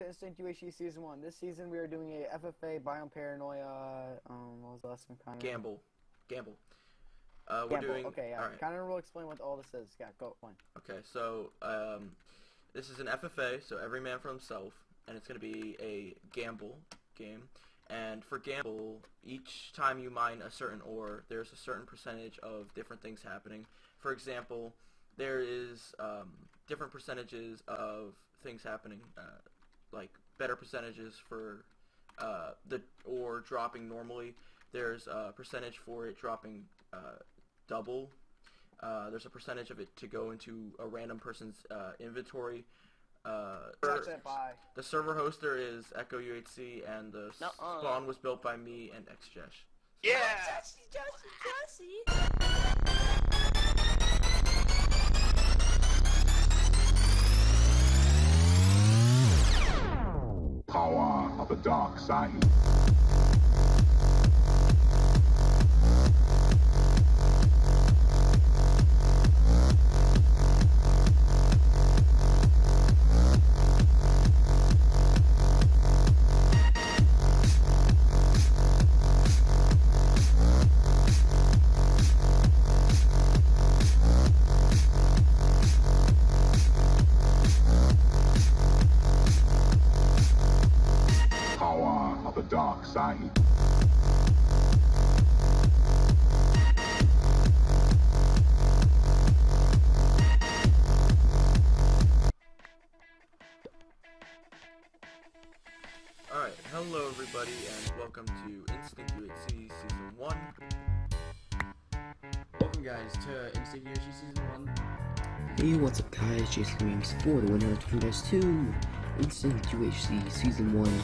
to Instinct UHC Season 1. This season we are doing a FFA, Biome Paranoia, what was the last one? Connor? Gamble. Gamble. Doing... Okay, yeah. Alright. Connor will explain what all this is. Yeah, go, fine. Okay, so, this is an FFA, so every man for himself, and it's going to be a gamble game. And for gamble, each time you mine a certain ore, there's a certain percentage of different things happening. For example, there is different percentages of things happening, like better percentages for the ore dropping normally. There's a percentage for it dropping double. There's a percentage of it to go into a random person's inventory. That's it, bye. The server hoster is Echo UHC, and the spawn was built by me and XJesh. Yeah! Jesse! Power of the dark side. Dark side. Alright, hello everybody and welcome to Instinct UHC Season 1. Welcome guys to Instinct UHC Season 1. Hey, what's up guys, Jason Games for the winner of guys to Instinct UHC Season 1.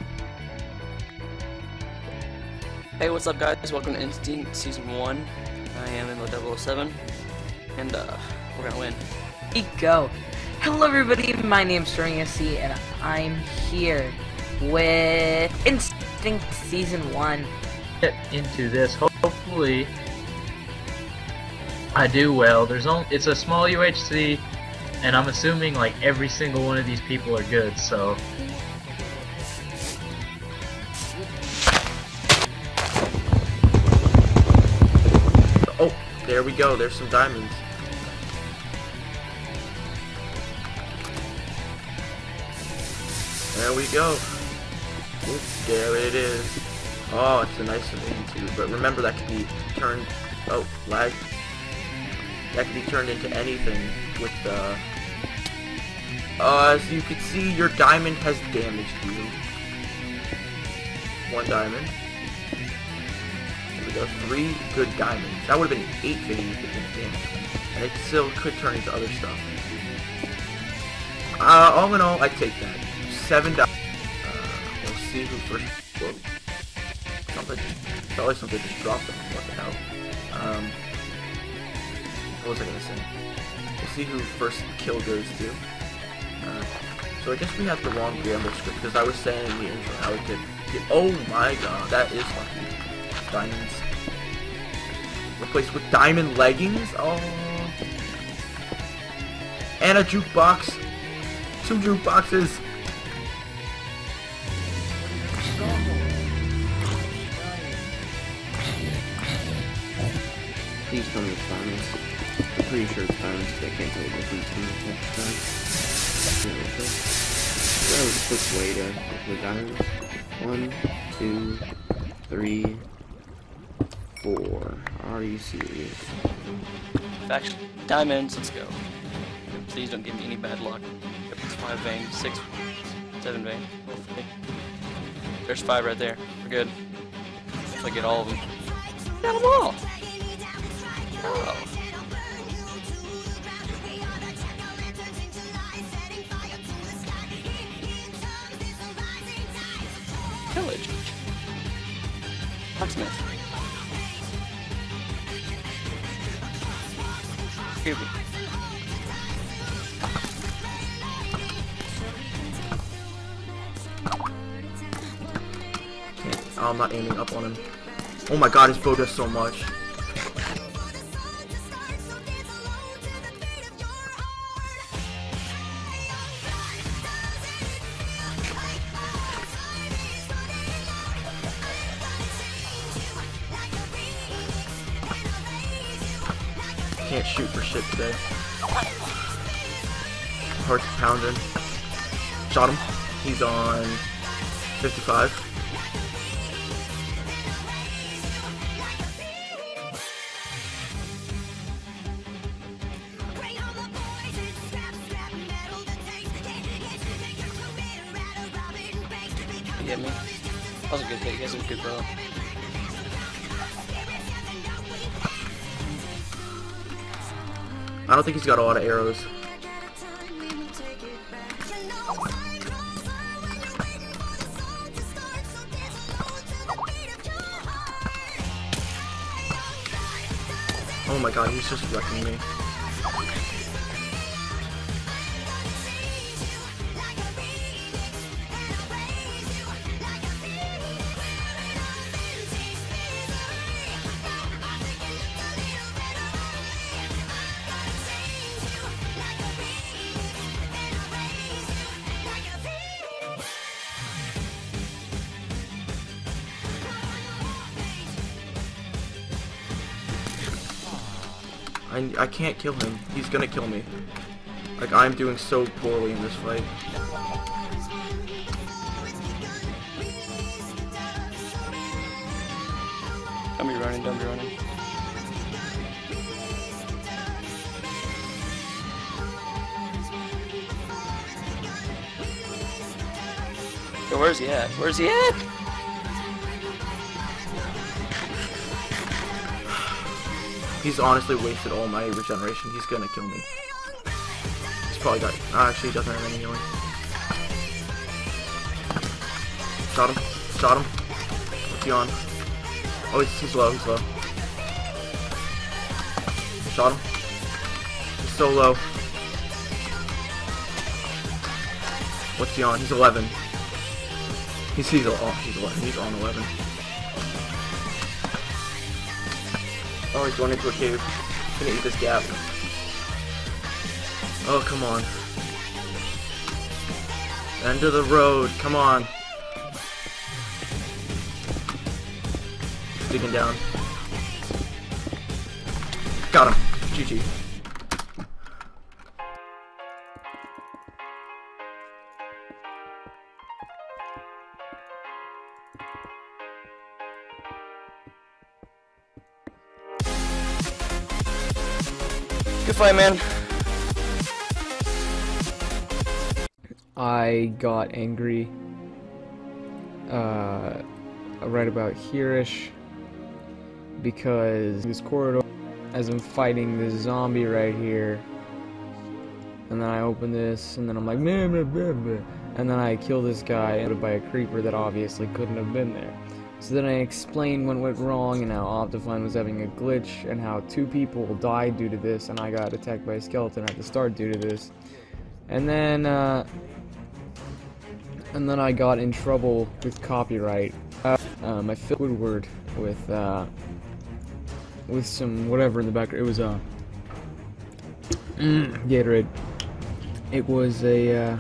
Hey, what's up guys? Welcome to Instinct Season 1. I am in 007, and we're gonna win. Go. Hello everybody, my name's StringSC, and I'm here with Instinct Season 1. Get into this, hopefully I do well. It's a small UHC, and I'm assuming like every single one of these people are good, so Oh, there we go, there's some diamonds. There we go. Oop, there it is. Oh, it's a nice thing too, but remember that could be turned... Oh, lag. That could be turned into anything with the... as you can see, your diamond has damaged you. 1 diamond. There we go, 3 good diamonds. That would have been 8 things if it didn't damage. And it still could turn into other stuff. All in all, I take that. 7 diamonds. We'll see who first... Whoa. Felt like something just dropped them. What the hell? What was I gonna say? We'll see who first kill goes to. So I guess we have the wrong gamble script, because I was saying in the intro how we could get... Oh my god, that is lucky. Diamonds. Replaced with diamond leggings? Oh. And a jukebox. 2 jukeboxes. Please tell me it's diamonds. I'm pretty sure it's diamonds, but I can't tell the difference in the that was a quick way to get the diamonds. 1, 2, 3, 4. Are you serious? Faction. Diamonds, let's go. Please don't give me any bad luck. If it's 5 vein, 6, 7 vein, hopefully. There's 5 right there. We're good. If I get all of them. Got them all! Oh. Pillage. Blacksmith. Kirby. Oh, I'm not aiming up on him. Oh my god, his bow does so much. can't shoot for shit today. Heart's pounding. Shot him. He's on 55. You get me? That was a good hit. You guys are good, bro. I don't think he's got a lot of arrows. Oh my god, he's just wrecking me. I can't kill him. He's gonna kill me. Like, I'm doing so poorly in this fight. Don't be running, don't be running. Yo, where's he at? Where's he at? He's honestly wasted all my regeneration. He's gonna kill me. He's probably got... actually, he doesn't have any healing. Shot him. Shot him. What's he on? Oh, he's low. He's low. Shot him. He's so low. What's he on? He's 11. He's 11. He's on 11. Oh, he's going into a cave. He's gonna eat this gap. Oh, come on. End of the road. Come on. He's digging down. Got him. GG. Good fight, man. I got angry right about here-ish because this corridor, as I'm fighting this zombie right here, and then I open this, and then I'm like, meh, meh, meh, meh, and then I kill this guy by a creeper that obviously couldn't have been there. So then I explained what went wrong and how Optifine was having a glitch and how 2 people died due to this, and I got attacked by a skeleton at the start due to this. And then I got in trouble with copyright. I filled Woodward with some whatever in the background. It was Gatorade. It was a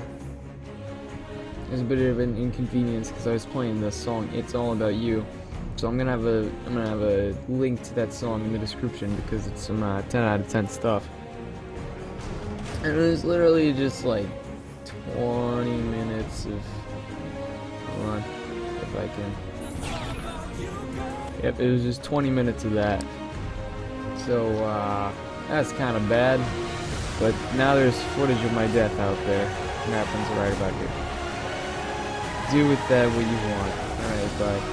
bit of an inconvenience because I was playing the song "It's All About You," so I'm gonna have a link to that song in the description because it's some 10 out of 10 stuff. And it was literally just like 20 minutes of. Hold on, if I can. Yep, it was just 20 minutes of that. So that's kind of bad. But now there's footage of my death out there. It happens right about here. Do with that what you want. Alright, bye.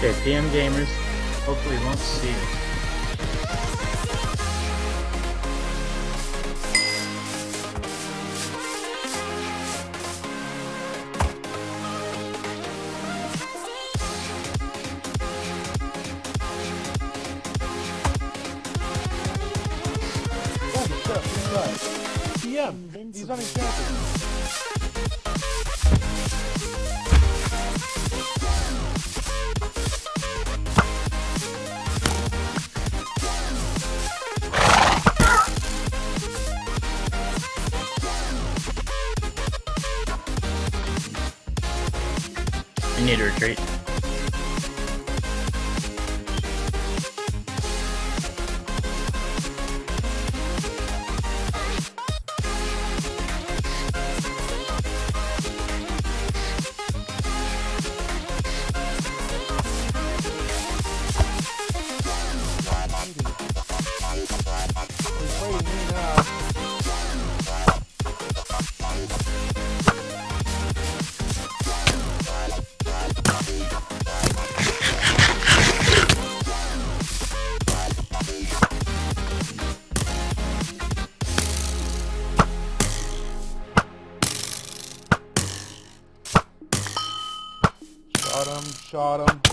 Okay, PM gamers. Hopefully won't see us. PM, he's running traffic. We need to retreat. Shot him.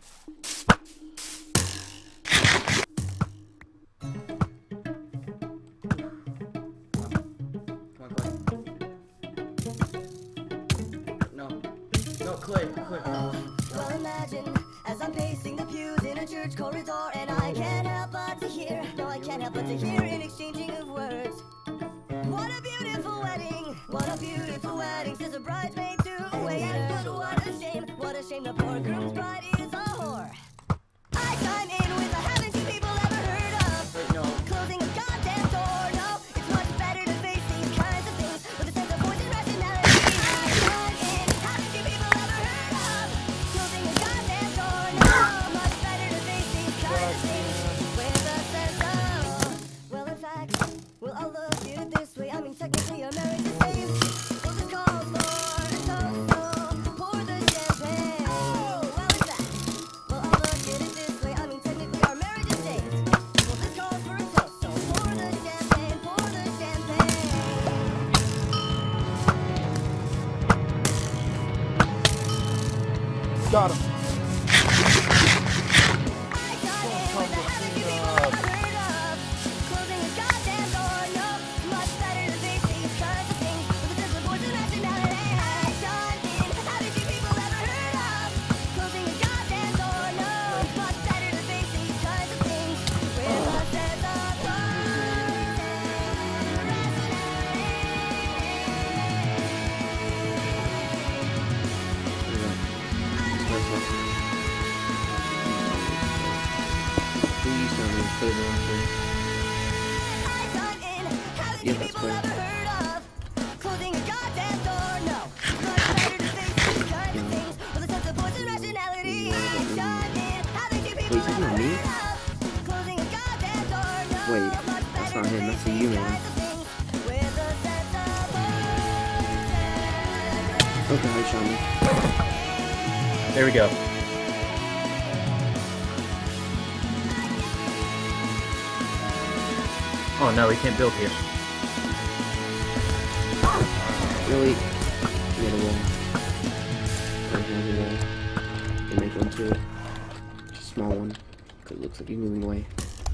No, Clay. Well, imagine as I'm pacing the pews in a church corridor, and I can't help but to hear, no, I can't help but to hear an exchanging of words. What a beautiful wedding! What a beautiful wedding! Says a bridesmaid to a waiter. What a shame the poor groom's bride is a whore. I chime in with a haven't you people ever heard of? Wait, no. Closing a goddamn door, no. It's much better to face these kinds of things with a sense of voice and rationality. I chime in, haven't you people ever heard of? Closing a goddamn door, no. Much better to face these kinds of things with a sense of, well, in fact, well, I'll look at it this way. I mean, technically our marriage is saved. Well, this calls for a toast, so pour the champagne. Oh, well, in fact, well, I'll look at it this way. I mean, technically our marriage is saved. Well, this calls for a toast, so pour the champagne, pour the champagne. Got him. I got in with the haven't you people ever heard of? Closing a goddamn door, no. Much better to face these kinds of things with a sense of voice and rationality. I got in, haven't you people ever heard of? Closing a goddamn door, no. Much better to face these kinds of things with a sense of voice and Please don't even play the wrong thing. I got in, haven't Yeah, you that's people fair. ever heard of? Closing a goddamn door, no. Much better to face these kinds of things with a sense of voice and rationality. I got in, haven't you people Wait, is that not ever me? heard of? Closing a goddamn door, no. Wait, Much that's better not to him, face that's a these you, man. kinds of things with a sense of voice and Okay, hi, Shaman. There we go. Oh no, we can't build here. Really? You got a wall. Right here's a wall. You make one too. Just a small one. Cause it looks like you're moving away.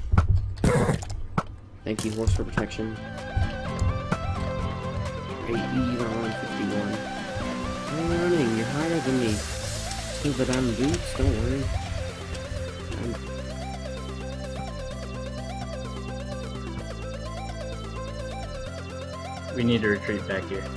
Thank you, horse, for protection. Hey, Elon 51. Hey, running, you're higher than me. Think that I'm boots, don't worry. We need to retreat back here.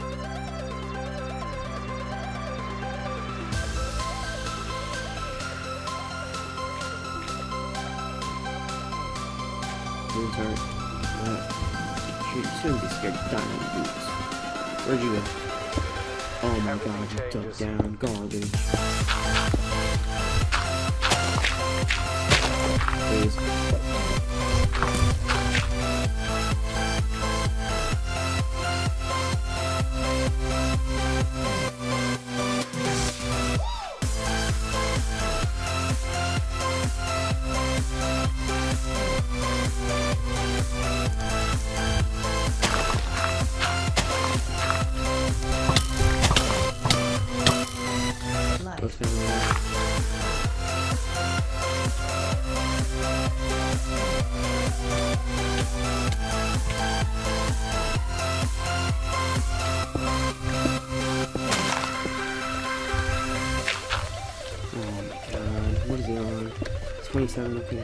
Boots aren't. You shouldn't be scared of diamond boots. Where'd you go? Oh my god, you dug down garbage. Please. 27, okay.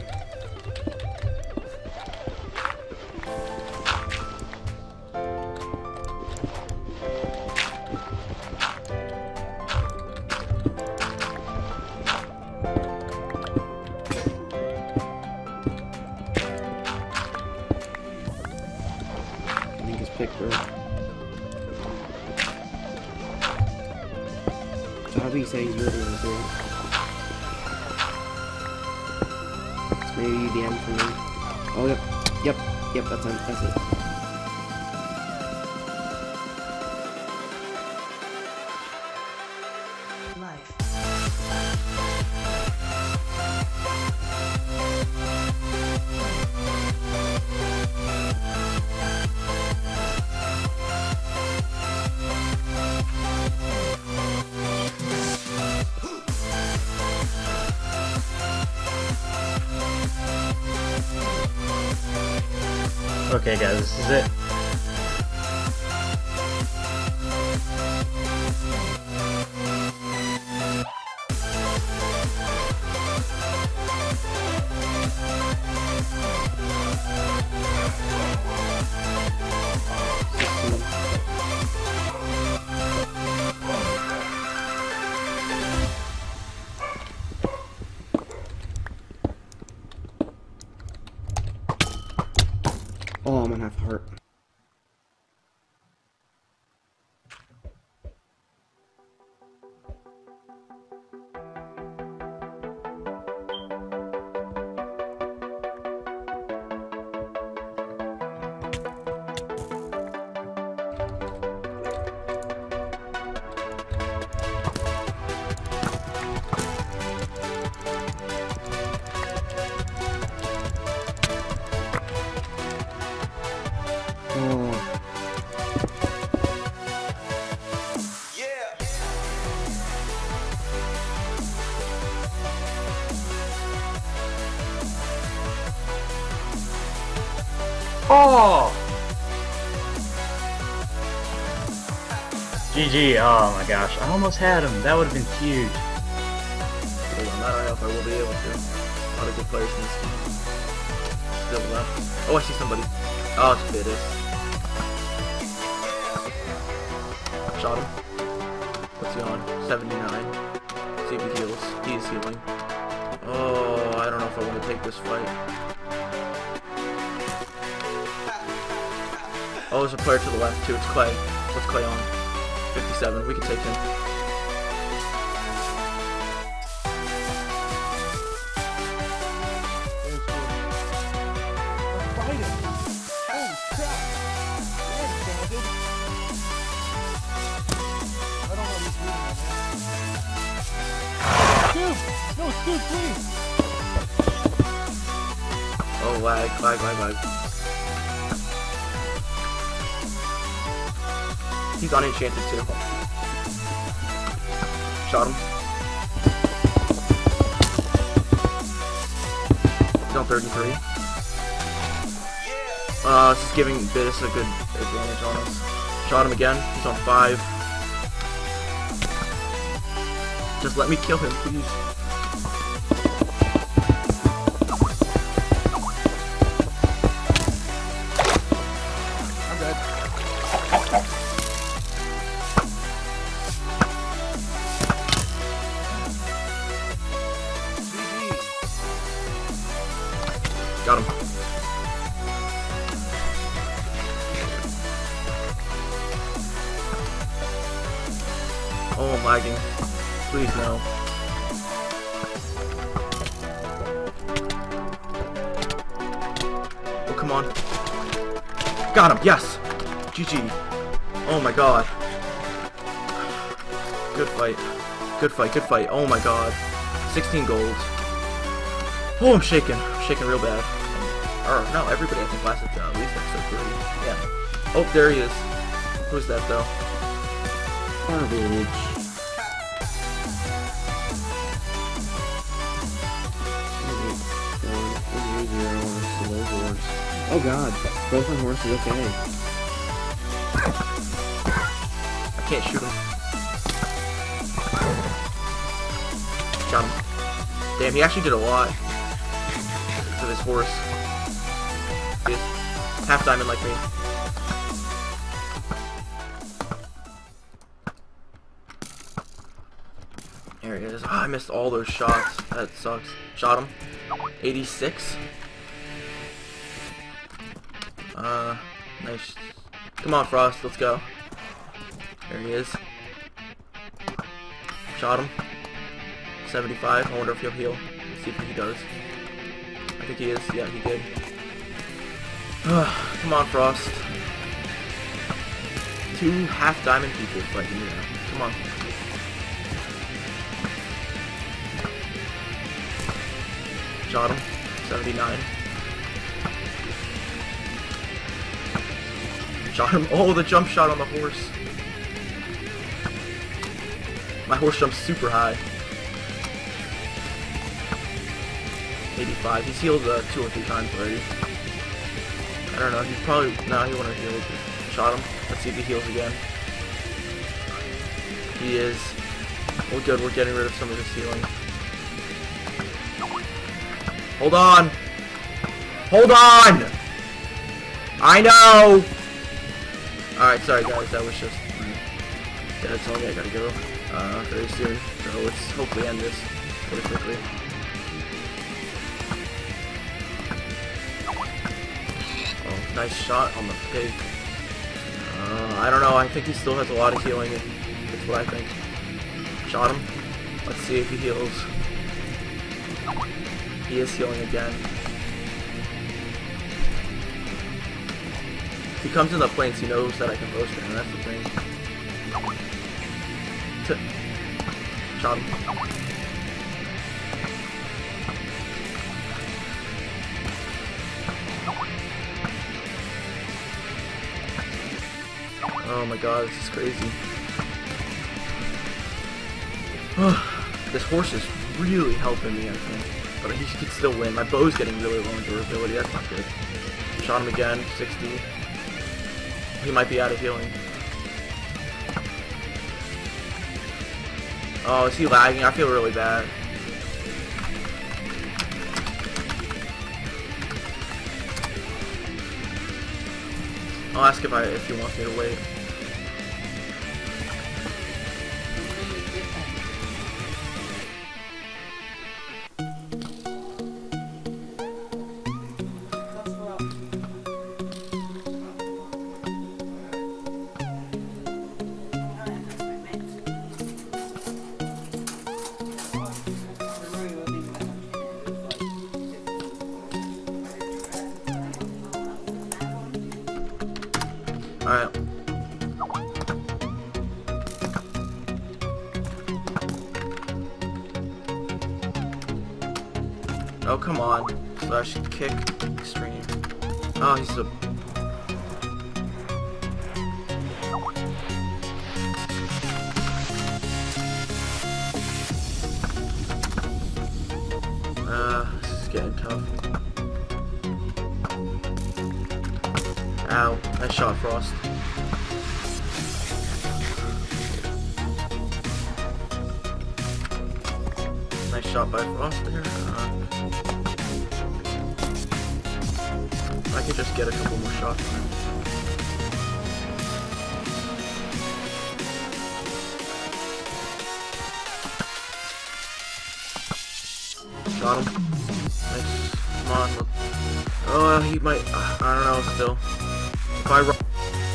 I think it's Pickford. Javi said he's really gonna do it. It's maybe EDM for me. Oh, yep, that's it. Okay guys, this is it. Oh, I'm gonna have heart. Oh! GG, oh my gosh, I almost had him. That would have been huge. I don't know if I will be able to. A lot of good players in this game. Still left. Oh, I see somebody. Oh, it's Bitis. Shot him. What's he on? 79. See if he heals. He is healing. Oh, I don't know if I want to take this fight. Oh, there's a player to the left too. It's Clay. What's Clay on? 57. We can take him. Scoop, please! Oh, lag. He's unenchanted too. Shot him. He's on 33. This is giving Bitis a good advantage on us. Shot him again. He's on 5. Just let me kill him, please. I'm dead. Got him. Oh, I'm lagging. Please, no. Oh, come on. Got him, yes! GG. Oh my god. Good fight. Good fight. Oh my god. 16 gold. Oh, I'm shaking. I'm shaking real bad. Or, no, everybody I think lasted at least episode 3. Yeah. Oh, there he is. Who's that, though? Garbage. Oh god, both my horses, okay. I can't shoot him. Got him. Damn, he actually did a lot. because of his horse. He's half diamond like me. There he is. Oh, I missed all those shots. That sucks. Shot him. 86. Nice. Come on, Frost. Let's go. There he is. Shot him. 75. I wonder if he'll heal. Let's see if he does. I think he is. Yeah, he did. Come on, Frost. 2 half diamond people fighting me now. Come on. Shot him. 79. Shot him. Oh, the jump shot on the horse. My horse jumps super high. 85. He's healed 2 or 3 times already. I don't know. He's probably... No, he wouldn't have healed. Shot him. Let's see if he heals again. He is. Well, good. We're getting rid of some of his healing. Hold on! Hold on! I know! Alright, sorry guys, that was just... Yeah, that's all I gotta go. Very soon. So let's hopefully end this pretty quickly. Oh, nice shot on the pig. I don't know, I think he still has a lot of healing. That's what I think. Shot him. Let's see if he heals. He is healing again. If he comes in the plains, he knows that I can roast him, and that's the thing. Shot him. Oh my god, this is crazy. This horse is really helping me, I think. But he could still win. My bow's getting really low in durability. That's not good. Shot him again. 60. He might be out of healing. Oh, is he lagging? I feel really bad. I'll ask if he wants me to wait. Alright. Oh, come on. Slash kick extreme. Oh, he's a... this is getting tough. Ow, nice shot, Frost. Nice shot by Frost there. I could just get a couple more shots on him. Got him. Nice. Come on. Oh, he might... I don't know, still. If I run...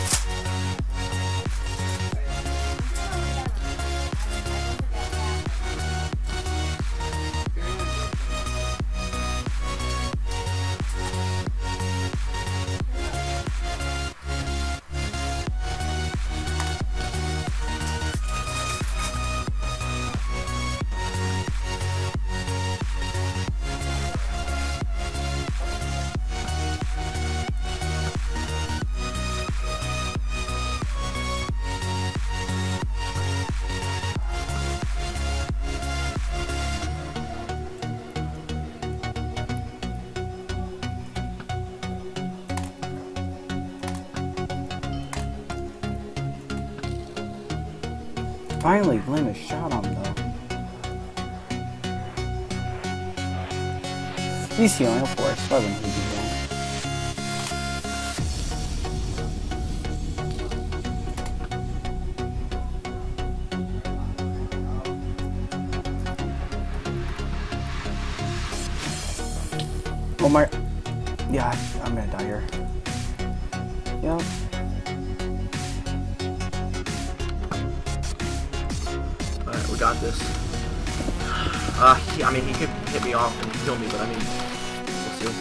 Finally, land a shot on him though. He's healing, of course. Why wouldn't he do that? Oh my... Yeah, I'm gonna die here. Yep. Alright, we got this. I mean, he could hit me off and kill me, but I mean, we'll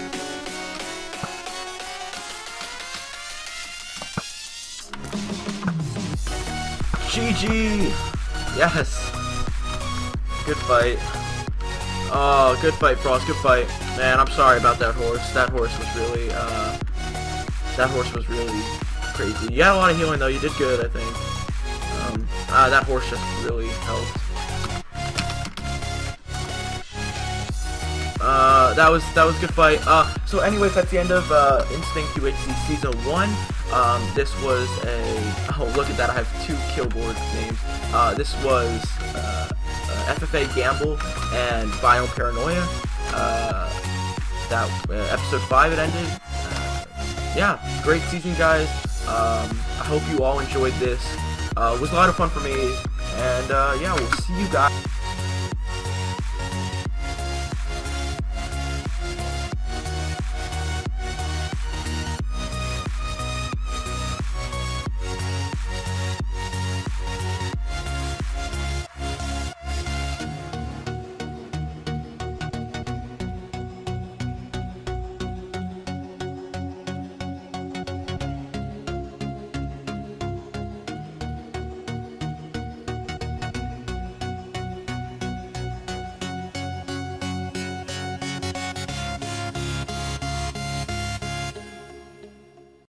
see. GG! Yes! Good fight. Oh, good fight, Frost, good fight. Man, I'm sorry about that horse. That horse was really crazy. You had a lot of healing though, you did good, I think. That horse just really helped. That was a good fight. So anyways, that's the end of Instinct UHC Season 1. This was a... Oh, look at that, I have 2 killboard names. This was FFA Gamble and Biome Paranoia. Episode 5 it ended. Yeah, great season, guys. I hope you all enjoyed this. It was a lot of fun for me. And yeah, we'll see you guys.